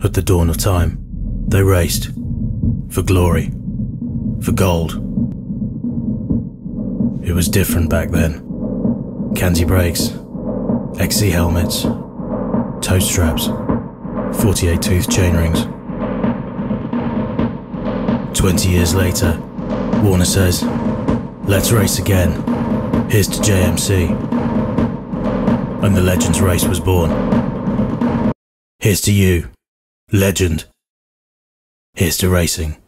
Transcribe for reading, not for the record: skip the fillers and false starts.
At the dawn of time, they raced. For glory. For gold. It was different back then. Candy brakes. XC helmets. Toe straps. 48-tooth chainrings. 20 years later, Warner says, "Let's race again. Here's to JMC." And the Legends race was born. Here's to you, legend. Here's to racing.